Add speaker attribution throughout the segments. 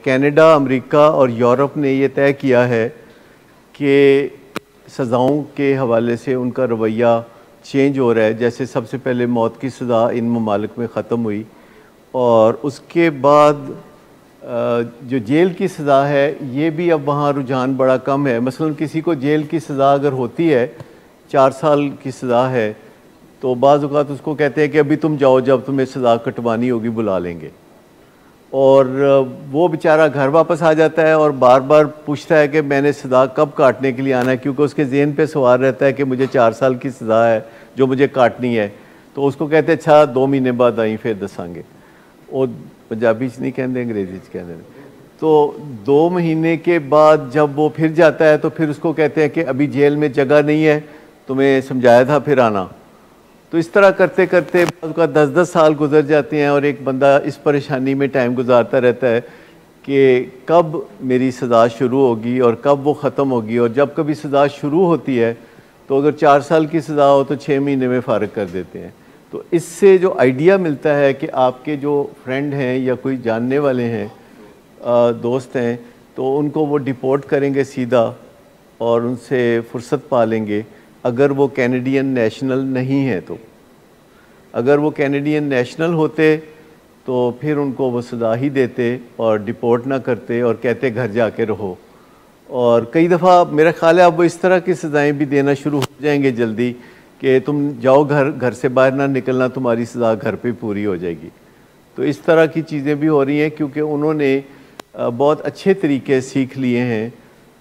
Speaker 1: Canada, America और Europe ने ये तय किया है कि सज़ाओं के हवाले से उनका रवैया चेंज हो रहा है। जैसे सबसे पहले मौत की सज़ा इन ममालिक में ख़त्म हुई और उसके बाद जो जेल की सज़ा है ये भी अब वहाँ रुझान बड़ा कम है। मसलन किसी को जेल की सज़ा अगर होती है, 4 साल की सज़ा है, तो बाज़ औक़ात उसको कहते हैं कि अभी तुम जाओ, जब तुम्हें सज़ा कटवानी होगी बुला लेंगे। और वो बेचारा घर वापस आ जाता है और बार बार पूछता है कि मैंने सज़ा कब काटने के लिए आना है, क्योंकि उसके ज़हन पे सवाल रहता है कि मुझे 4 साल की सज़ा है जो मुझे काटनी है। तो उसको कहते हैं अच्छा 2 महीने बाद आई फिर दसांगे। और पंजाबी च नहीं कहते, अंग्रेजी च कहते हैं। तो 2 महीने के बाद जब वो फिर जाता है तो फिर उसको कहते हैं कि अभी जेल में जगह नहीं है, तुम्हें समझाया था फिर आना। तो इस तरह करते करते उसका 10-10 साल गुजर जाते हैं और एक बंदा इस परेशानी में टाइम गुजारता रहता है कि कब मेरी सज़ा शुरू होगी और कब वो ख़त्म होगी। और जब कभी सज़ा शुरू होती है तो अगर 4 साल की सज़ा हो तो 6 महीने में फ़ारिग कर देते हैं। तो इससे जो आइडिया मिलता है कि आपके जो फ्रेंड हैं या कोई जानने वाले हैं, दोस्त हैं, तो उनको वो डिपोर्ट करेंगे सीधा और उनसे फुर्सत पा लेंगे अगर वो कैनेडियन नेशनल नहीं है। तो अगर वो कैनेडियन नेशनल होते तो फिर उनको वो सज़ा ही देते और डिपोर्ट ना करते और कहते घर जाके रहो। और कई दफ़ा मेरा ख्याल है अब वो इस तरह की सज़ाएँ भी देना शुरू हो जाएंगे जल्दी कि तुम जाओ घर से बाहर ना निकलना, तुम्हारी सज़ा घर पे पूरी हो जाएगी। तो इस तरह की चीज़ें भी हो रही हैं क्योंकि उन्होंने बहुत अच्छे तरीके सीख लिए हैं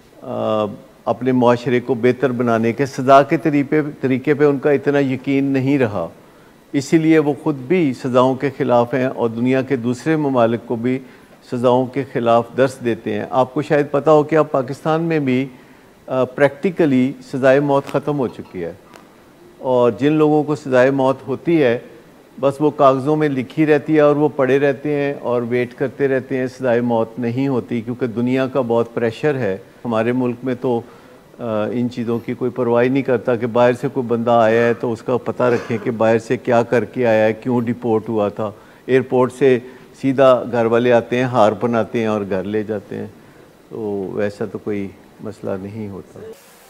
Speaker 1: अपने माशरे को बेहतर बनाने के। सज़ा के तरीके पे उनका इतना यकीन नहीं रहा, इसीलिए वो ख़ुद भी सज़ाओं के ख़िलाफ़ हैं और दुनिया के दूसरे ममालिक को भी सज़ाओं के ख़िलाफ़ दर्स देते हैं। आपको शायद पता हो कि अब पाकिस्तान में भी प्रैक्टिकली सज़ाए मौत ख़त्म हो चुकी है और जिन लोगों को सज़ाए मौत होती है बस वो कागज़ों में लिखी रहती है और वो पड़े रहते हैं और वेट करते रहते हैं। सज़ाए मौत नहीं होती क्योंकि दुनिया का बहुत प्रेशर है। हमारे मुल्क में तो इन चीज़ों की कोई परवाह नहीं करता कि बाहर से कोई बंदा आया है तो उसका पता रखें कि बाहर से क्या करके आया है, क्यों डिपोर्ट हुआ था। एयरपोर्ट से सीधा घर वाले आते हैं, हार बनाते हैं और घर ले जाते हैं। तो वैसा तो कोई मसला नहीं होता।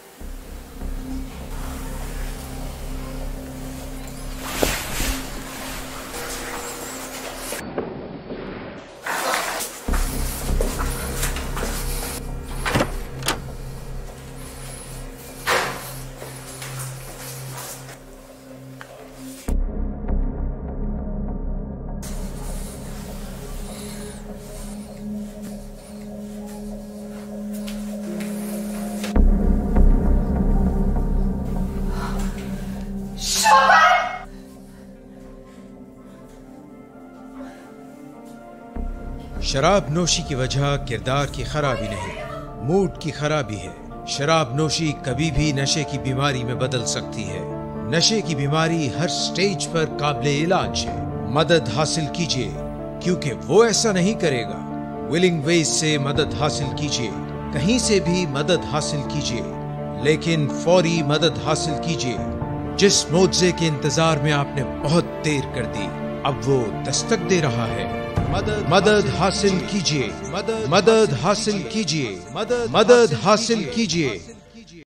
Speaker 2: शराब नोशी की वजह किरदार की खराबी नहीं, मूड की खराबी है। शराब नोशी कभी भी नशे की बीमारी में बदल सकती है। नशे की बीमारी हर स्टेज पर काबिले इलाज है। मदद हासिल कीजिए क्योंकि वो ऐसा नहीं करेगा। विलिंग वेज से मदद हासिल कीजिए, कहीं से भी मदद हासिल कीजिए, लेकिन फौरी मदद हासिल कीजिए। जिस मुआवजे के इंतजार में आपने बहुत देर कर दी, अब वो दस्तक दे रहा है। मदद हासिल कीजिए, मदद हासिल कीजिए, मदद हासिल कीजिए।